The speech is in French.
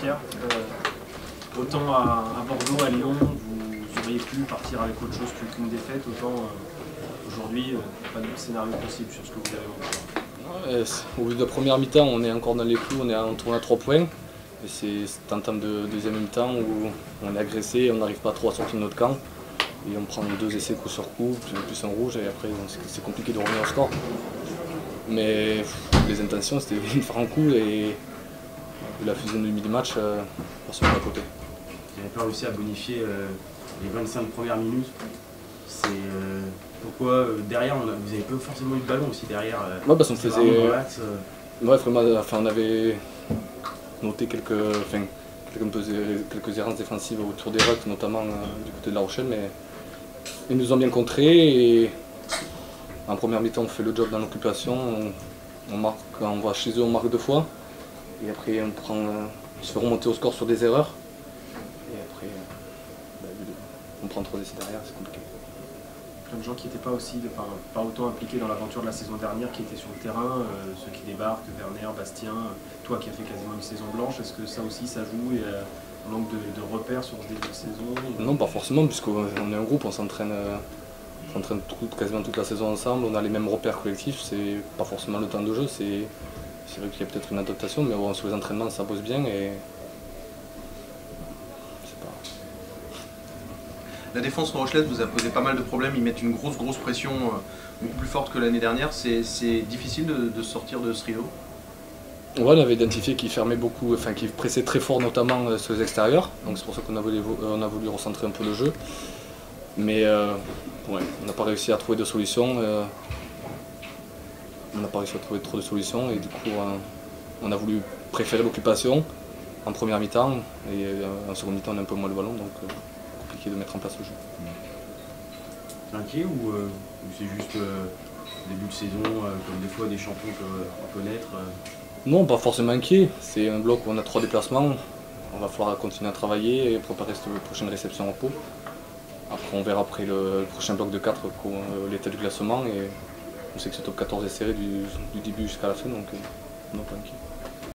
Pierre. Autant à Bordeaux, à Lyon, vous auriez pu partir avec autre chose qu'une défaite, autant aujourd'hui, pas de scénario possible sur ce que vous avez montré. Au bout de la première mi-temps, on est encore dans les clous, on tourne à 3 points. Et c'est cette entame de deuxième mi-temps où on est agressé, on n'arrive pas trop à sortir de notre camp. Et on prend 2 essais coup sur coup, plus un rouge, et après c'est compliqué de revenir au score. Mais les intentions, c'était de faire un coup et de la fusion du midi-match pour se mettre à côté. Vous n'avez pas réussi à bonifier les 25 premières minutes. C'est pourquoi derrière, vous n'avez pas forcément eu de ballon aussi derrière. Ouais, parce qu'on faisait. Bref, on avait noté quelques errances défensives autour des rucks, notamment du côté de La Rochelle, mais ils nous ont bien contrés. Et en première mi-temps, on fait le job dans l'occupation. On va chez eux, on marque 2 fois. Et après, on se fait remonter au score sur des erreurs. Et après, on prend 3 essais derrière, c'est compliqué. Plein de gens qui n'étaient pas aussi, pas autant impliqués dans l'aventure de la saison dernière, qui étaient sur le terrain, ceux qui débarquent, Werner, Bastien, toi qui as fait quasiment une saison blanche, est-ce que ça aussi ça joue et un manque de repères sur ce début de saison? Non, pas forcément, puisqu'on est un groupe, on s'entraîne quasiment toute la saison ensemble, on a les mêmes repères collectifs, c'est pas forcément le temps de jeu, c'est vrai qu'il y a peut-être une adaptation, mais bon, sur les entraînements ça bosse bien et c'est pas... La défense rochelaise vous a posé pas mal de problèmes, ils mettent une grosse pression beaucoup plus forte que l'année dernière. C'est difficile de sortir de ce rideau? Ouais, on avait identifié qu'ils fermaient beaucoup, enfin qu'ils pressaient très fort notamment sur les extérieurs, donc c'est pour ça qu'on a voulu recentrer un peu le jeu. Mais ouais, on n'a pas réussi à trouver de solutions. On n'a pas réussi à trouver trop de solutions et du coup on a voulu préférer l'occupation en première mi-temps et en seconde mi-temps on a un peu moins le ballon, donc compliqué de mettre en place le jeu. T'es inquiet ou c'est juste début de saison, comme des fois des champions peuvent connaître? Non, pas forcément inquiet. C'est un bloc où on a 3 déplacements. On va falloir continuer à travailler et préparer cette prochaine réception en Pau. Après, on verra après le prochain bloc de 4 l'état du classement. Et on sait que ce top 14 est serré du début jusqu'à la fin, donc non, pas inquiet.